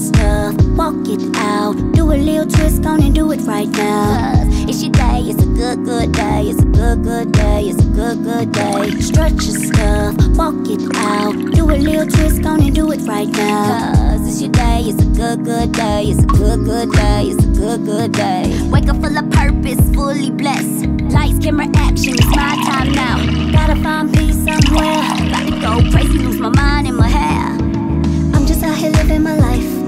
stuff, walk it out. Do a little twist, on and do it right now. Cause it's your day, it's a good, good day. It's a good, good day, it's a good, good day. Strut your stuff, walk it out. Do a little twist, on and do it right now. Cause it's your day, it's a good, good day. It's a good, good day, it's a good, good day. Wake up full of purpose, fully blessed. Lights, camera, action, it's my time now. Gotta find peace somewhere. Gotta go crazy, lose my mind in my hair. I'm just out here living my life.